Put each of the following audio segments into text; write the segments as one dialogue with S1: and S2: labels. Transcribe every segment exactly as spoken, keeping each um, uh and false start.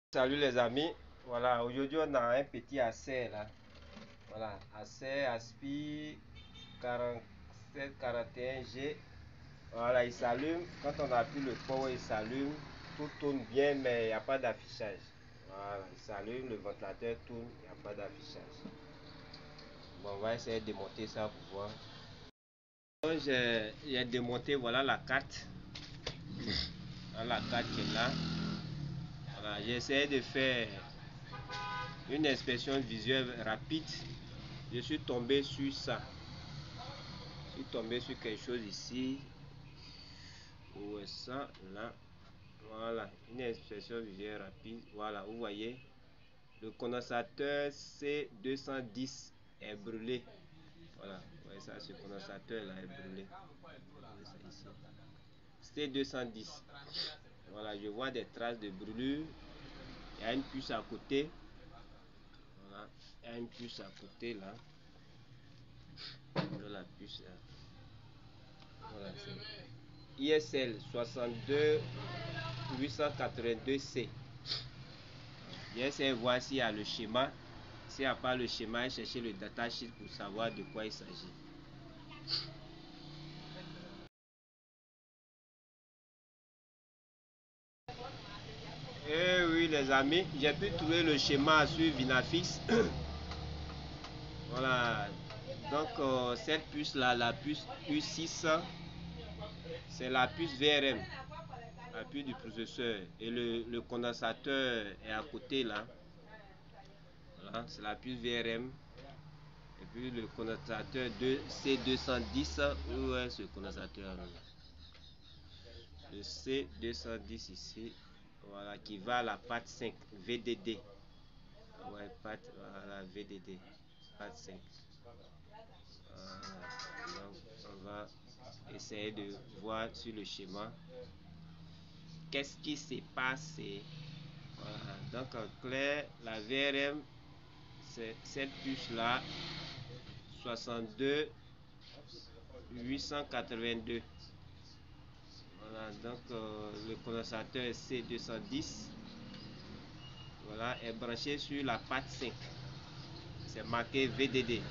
S1: Salut les amis, voilà, aujourd'hui on a un petit Acer là, voilà, Acer Aspire quarante-sept quarante et un G, voilà, il s'allume, quand on appuie le power il s'allume, tout tourne bien mais il n'y a pas d'affichage, voilà, il s'allume, le ventilateur tourne, il n'y a pas d'affichage. Bon, on va essayer de démonter ça pour voir. Donc j'ai démonté, voilà la carte, voilà la carte qui est là, voilà, j'ai essayé de faire une inspection visuelle rapide. Je suis tombé sur ça. Je suis tombé sur quelque chose ici. Où est ça? Là. Voilà. Une inspection visuelle rapide. Voilà. Vous voyez. Le condensateur C deux cent dix est brûlé. Voilà. Vous voyez ça? Ce condensateur là est brûlé. C deux cent dix. Voilà. Je vois des traces de brûlure. Il y a une puce à côté. Voilà. Il y a une puce à côté là. Voilà la puce là. Voilà, I S L soixante-deux huit cent quatre-vingt-deux C. J'essaie de voir s'il y a le schéma. S'il n'y a pas le schéma, chercher le datasheet pour savoir de quoi il s'agit. Eh oui les amis, j'ai pu trouver le schéma sur Vinafix. Voilà. Donc euh, cette puce là, la puce U six, c'est la puce V R M, la puce du processeur, et le, le condensateur est à côté là. Voilà, c'est la puce V R M. Et puis le condensateur de C deux cent dix, où est ce condensateur là? Le C deux cent dix ici, voilà, qui va à la patte cinq, V D D. Ouais, patte, voilà, V D D, patte cinq. Voilà. Donc on va essayer de voir sur le schéma qu'est-ce qui s'est passé. Voilà. Donc en clair, la V R M, c'est cette puce là, soixante-deux huit cent quatre-vingt-deux. Voilà, donc euh, le condensateur C deux cent dix, voilà, est branché sur la patte cinq. C'est marqué V D D.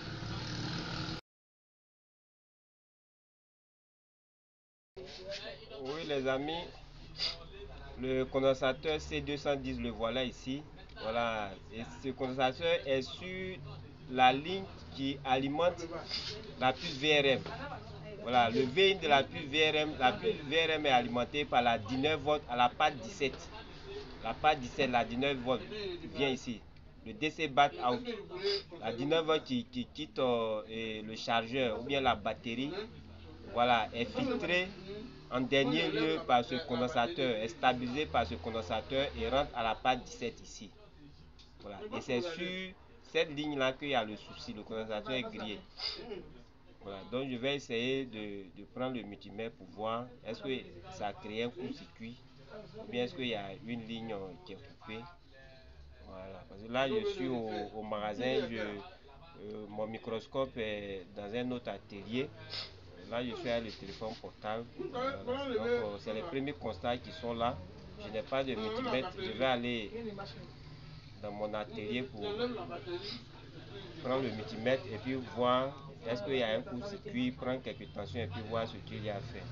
S1: Oui les amis, le condensateur C deux cent dix, le voilà ici. Voilà, et ce condensateur est sur la ligne qui alimente la puce V R M. Voilà, le V I N de la puce V R M, la puce V R M est alimentée par la dix-neuf volts à la patte dix-sept. La patte dix-sept, la dix-neuf volts vient ici. Le D C bat out. La dix-neuf volts qui, qui quitte euh, le chargeur ou bien la batterie, voilà, est filtrée en dernier lieu par ce condensateur, est stabilisé par ce condensateur et rentre à la patte dix-sept ici. Voilà, et c'est sur cette ligne là qu'il y a le souci, le condensateur est grillé. Voilà, donc je vais essayer de, de prendre le multimètre pour voir est-ce que ça a créé un court-circuit ou bien est-ce qu'il y a une ligne qui est coupée. Voilà, parce que là je suis au, au magasin, je, euh, mon microscope est dans un autre atelier. Là je suis avec le téléphone portable. Voilà. Donc euh, c'est les premiers constats qui sont là. Je n'ai pas de multimètre, je vais aller dans mon atelier pour prendre le multimètre et puis voir est-ce qu'il y a un court-circuit, prendre quelques tensions et puis voir ce qu'il y a à faire.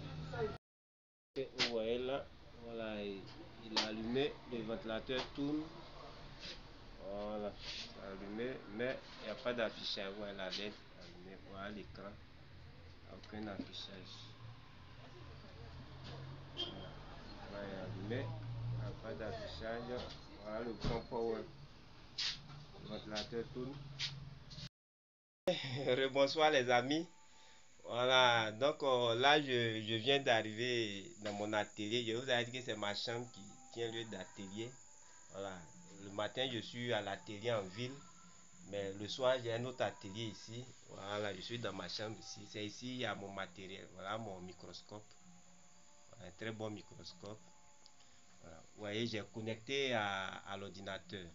S1: Vous voyez là, voilà, il, il a allumé, le ventilateur tourne. Voilà, c'est allumé, mais il n'y a pas d'affichage. Voilà la L E D allumée, voilà l'écran, aucun affichage. Voilà, il est allumé, il n'y a pas d'affichage. Voilà le bouton power, le ventilateur tourne. Rebonsoir les amis. Voilà, donc euh, là je, je viens d'arriver dans mon atelier. Je vous ai dit que c'est ma chambre qui tient lieu d'atelier. Voilà, le matin je suis à l'atelier en ville, mais le soir j'ai un autre atelier ici. Voilà, je suis dans ma chambre ici. C'est ici il y a mon matériel. Voilà mon microscope, un très bon microscope. Voilà. Vous voyez, j'ai connecté à, à l'ordinateur.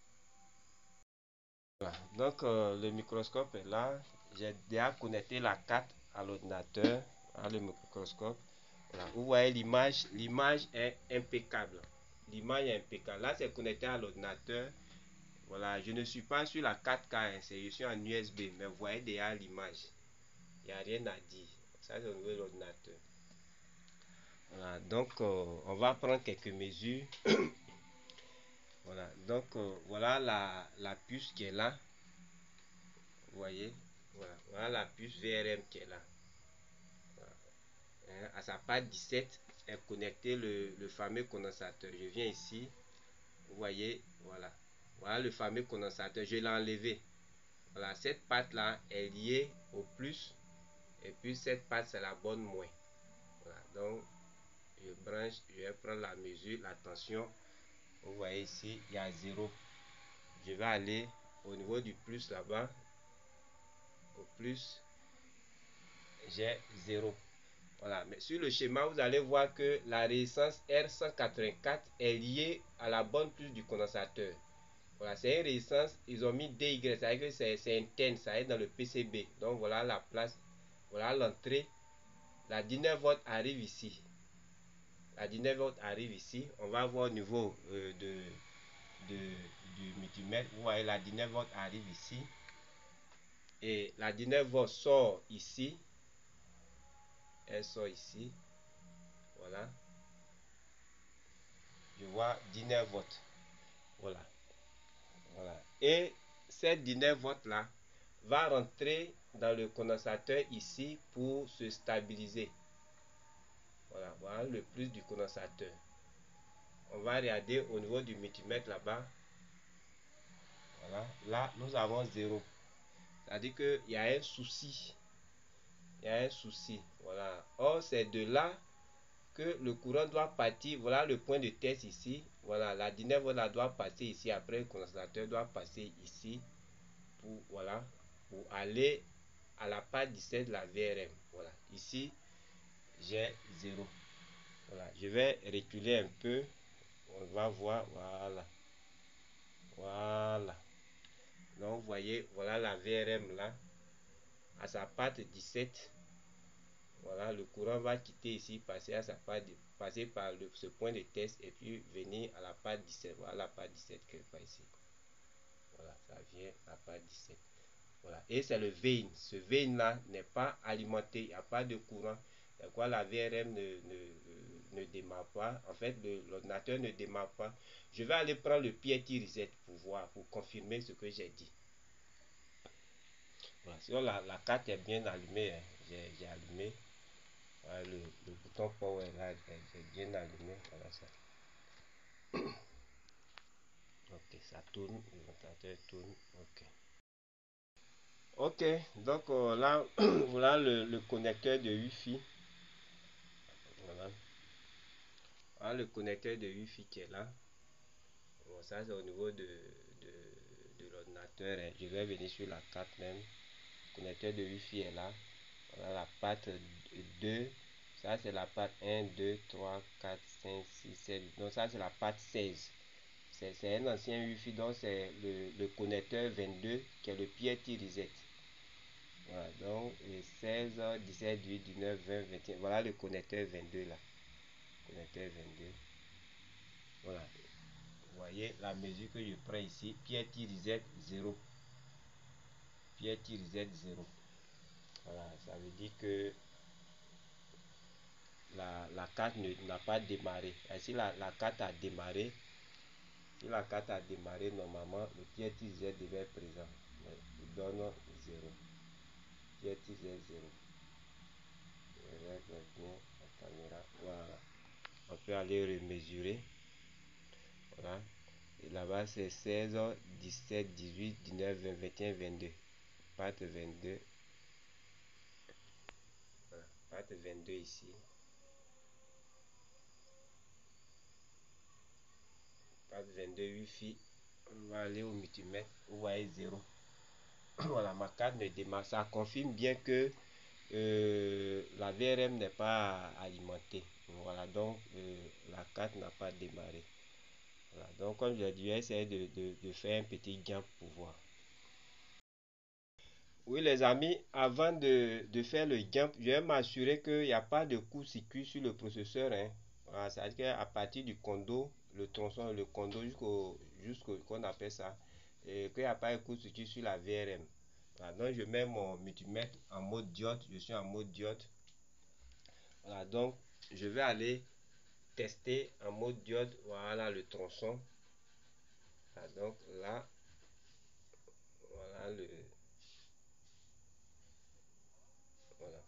S1: Voilà. Donc euh, le microscope est là. J'ai déjà connecté la carte à l'ordinateur, à le microscope. Voilà. Vous voyez l'image, l'image est impeccable. l'image est impeccable. Là, c'est connecté à l'ordinateur. Voilà, je ne suis pas sur la quatre K, hein, je suis en U S B, mais vous voyez déjà l'image. Il n'y a rien à dire. Ça, c'est au niveau de l'ordinateur. Voilà, donc euh, on va prendre quelques mesures. Voilà, donc euh, voilà la, la puce qui est là. Vous voyez, voilà, voilà la puce V R M qui est là. Voilà. Hein, à sa patte dix-sept est connecté le, le fameux condensateur. Je viens ici, vous voyez, voilà. Voilà le fameux condensateur. Je l'ai enlevé. Voilà, cette patte là est liée au plus. Et puis cette patte c'est la bonne moins. Voilà, donc je branche, je vais prendre la mesure, la tension. Vous voyez ici, il y a zéro. Je vais aller au niveau du plus là-bas. Au plus, j'ai zéro. Voilà, mais sur le schéma, vous allez voir que la résistance R cent quatre-vingt-quatre est liée à la bonne plus du condensateur. Voilà, c'est une résistance, ils ont mis D Y, ça veut dire que c'est interne, ça est dans le P C B. Donc voilà la place, voilà l'entrée. La dix-neuf volts arrive ici. La dix-neuf volts arrive ici. On va voir au niveau euh, de, de, du multimètre. Vous voyez, la dix-neuf volts arrive ici. Et la dix-neuf volts sort ici. Elle sort ici. Voilà. Je vois dix-neuf volts. Voilà. Voilà. Et cette dix-neuf volts là va rentrer dans le condensateur ici pour se stabiliser. Voilà, voilà le plus du condensateur. On va regarder au niveau du multimètre là-bas. Voilà, là nous avons zéro. C'est-à-dire qu'il y a un souci. Il y a un souci. Voilà. Or, c'est de là que le courant doit partir. Voilà le point de test ici. Voilà, la dix-neuf volts doit passer ici. Après, le condensateur doit passer ici. Pour, voilà, pour aller à la part dix-sept de la V R M. Voilà. Ici, j'ai zéro. Voilà. Je vais reculer un peu. On va voir. Voilà. Voilà. Donc, vous voyez, voilà la V R M là. À sa patte dix-sept. Voilà, le courant va quitter ici, passer à sa part, passer par le, ce point de test et puis venir à la part dix-sept. Voilà la part dix-sept que pas ici. Voilà, ça vient à la part dix-sept. Voilà, et c'est le vein. Ce vein là n'est pas alimenté, il n'y a pas de courant. C'est quoi la V R M ne, ne, ne démarre pas. En fait, l'ordinateur ne démarre pas. Je vais aller prendre le P R T reset pour voir, pour confirmer ce que j'ai dit. Voilà, sinon la, la carte est bien allumée, hein. J'ai allumé. Voilà, le, le bouton power là est bien allumé. Voilà ça. Ok, ça tourne, le ventilateur tourne. Ok. Ok, donc euh, là, voilà le, le connecteur de Wi-Fi. Voilà. Voilà le connecteur de Wi-Fi qui est là. Bon, ça c'est au niveau de, de, de l'ordinateur, hein. Je vais venir sur la carte même. Le connecteur de Wi-Fi est là. Voilà la patte deux. Ça c'est la patte un, deux, trois, quatre, cinq, six, sept. Donc ça c'est la patte seize. C'est un ancien Wi-Fi, donc c'est le, le connecteur vingt-deux qui est le P R T reset. Voilà, donc les seize, dix-sept, dix-huit, dix-neuf, vingt, vingt et un. Voilà le connecteur vingt-deux là. Connecteur vingt-deux. Voilà. Vous voyez la mesure que je prends ici. P R T reset zéro. P R T reset zéro. Voilà, ça veut dire que la, la carte n'a pas démarré. Et si la, la carte a démarré, si la carte a démarré, normalement, le P R T reset devait être présent. Mais il donne zéro. P R T reset zéro. Je règle bien la caméra. Voilà. On peut aller remesurer. Voilà. Et là-bas, c'est seize, dix-sept, dix-huit, dix-neuf, vingt, vingt et un, vingt-deux. Patte vingt-deux. Voilà. Patte vingt-deux ici. Patte vingt-deux Wi-Fi. On va aller au multimètre. Vous voyez zéro. Voilà, ma carte ne démarre. Ça confirme bien que euh, la V R M n'est pas alimentée. Voilà, donc euh, la carte n'a pas démarré. Voilà, donc comme je l'ai dit, je vais essayer de, de, de faire un petit gain pour voir. Oui les amis, avant de, de faire le gain, je vais m'assurer qu'il n'y a pas de court-circuit sur le processeur, hein. Voilà, c'est-à-dire qu'à partir du condo, le tronçon, le condo jusqu'au jusqu'au qu'on appelle ça, et qu'il n'y a pas un coup de sur la V R M. Voilà, donc je mets mon multimètre en mode diode, je suis en mode diode. Voilà, donc je vais aller tester en mode diode, voilà le tronçon. Voilà, donc là, voilà le, voilà,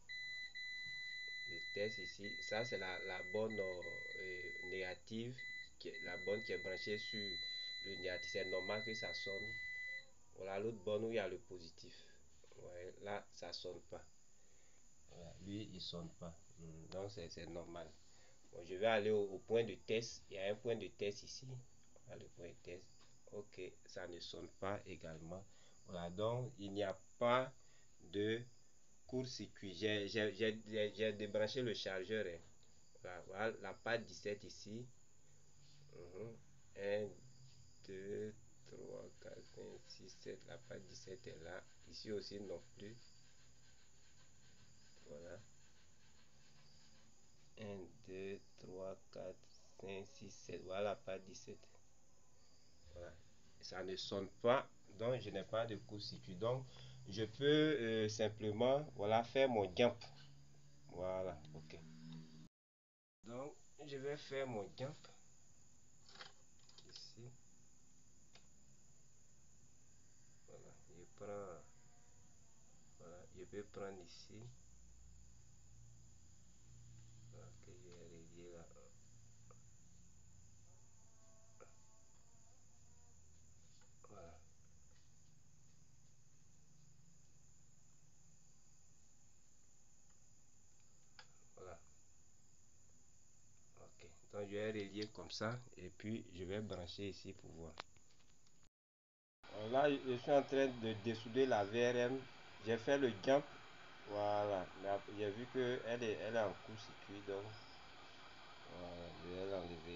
S1: le test ici. Ça c'est la, la bonne euh, négative, qui est, la bonne qui est branchée sur le négatif. C'est normal que ça sonne. Voilà l'autre bonne où il y a le positif. Ouais, là ça sonne pas. Voilà, lui il sonne pas. Donc c'est normal. Bon, je vais aller au, au point de test. Il y a un point de test ici. Voilà le point de test. Ok, ça ne sonne pas également. Voilà, donc il n'y a pas de court-circuit. J'ai débranché le chargeur. Hein. Voilà, voilà la patte dix-sept ici. Uh-huh. un, deux, trois, quatre, cinq, six, sept. La patte dix-sept est là. Ici aussi non plus. Voilà. un, deux, trois, quatre, cinq, six, sept. Voilà la patte dix-sept. Voilà. Ça ne sonne pas, donc je n'ai pas de court-circuit. Donc je peux euh, simplement voilà faire mon jump. Voilà, ok. Donc je vais faire mon jump ici. Voilà, je prends, voilà, je peux prendre ici. Voilà, que je vais relier là. Voilà. Voilà. Ok. Donc je vais relier comme ça et puis je vais brancher ici pour voir. Là, je suis en train de dessouder la V R M. J'ai fait le jump. Voilà. J'ai vu qu'elle est, elle est en court-circuit. Donc, voilà, je vais l'enlever.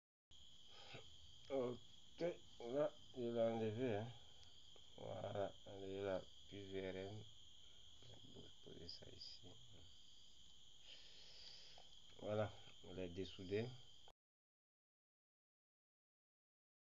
S1: Ok. Là, je l'ai enlevé. Hein. Voilà. Enlever la puce V R M. Je vais poser ça ici. Voilà. On l'a dessoudé.